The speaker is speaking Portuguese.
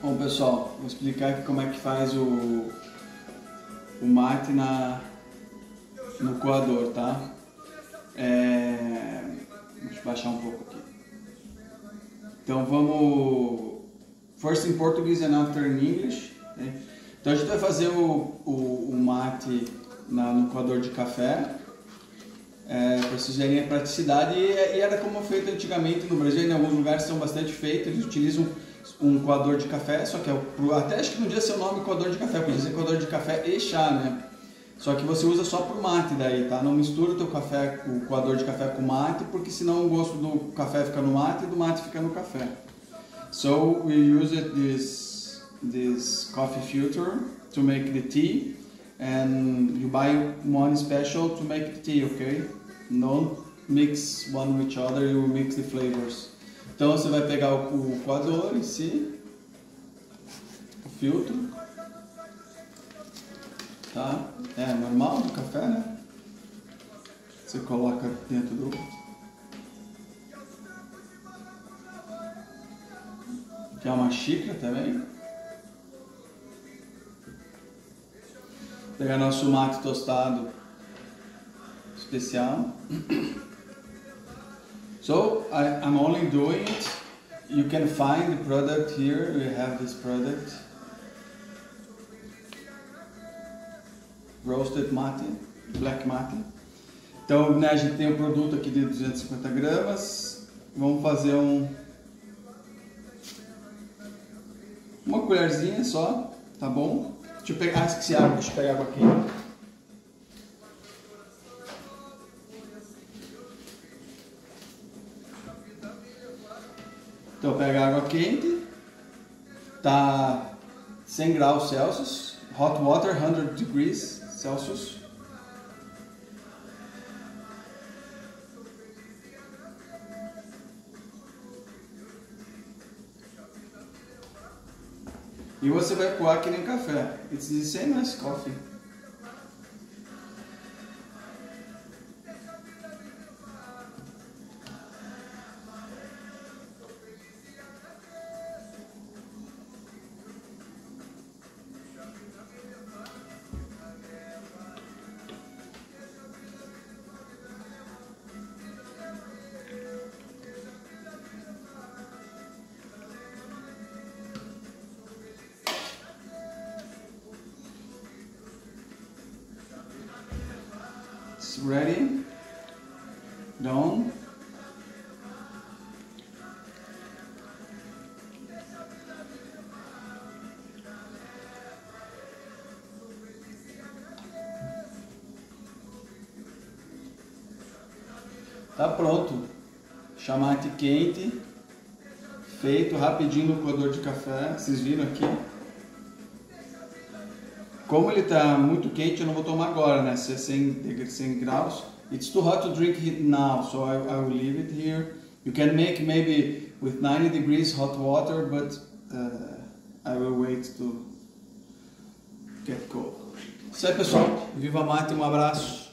Bom pessoal, vou explicar aqui como é que faz o mate no coador, tá? Deixa eu baixar um pouco aqui. Então vamos... First in Portuguese and after in English. Né? Então a gente vai fazer o mate no coador de café. Para vocês verem a praticidade, e era como feito antigamente no Brasil. Em alguns lugares são bastante feitos, eles utilizam um coador de café, só que até acho que não devia ser o nome coador de café, podia ser coador de café e chá, né? Só que você usa só pro mate daí, tá? Não mistura o teu café, o coador de café com mate, porque senão o gosto do café fica no mate e do mate fica no café. So we use this coffee filter to make the tea, and you buy one special to make the tea, okay? Don't mix one with each other, you mix the flavors. Então você vai pegar o coador em si, o filtro, tá? É normal do café, né? Você coloca dentro do... Que é uma xícara também. Pegar nosso mate tostado especial. So I'm only doing it. You can find the product here. We have this product, roasted mate, black mate. Então, né, a gente tem um produto aqui de 250 gramas. Vamos fazer uma colherzinha só, tá bom? Deixa eu pegar, esqueci água, deixa eu pegar água aqui. Então pega água quente, tá 100 graus Celsius, hot water 100 degrees Celsius. E você vai coar que nem café. It's the same as coffee. Ready? Done. Tá pronto. Chamate quente, feito rapidinho no coador de café. Vocês viram aqui? Como ele está muito quente, eu não vou tomar agora, né? Se é 100 graus. It's too hot to drink it now, so I will leave it here. You can make maybe with 90 degrees hot water, but I will wait to get cold. Isso aí, pessoal. Viva mate, um abraço.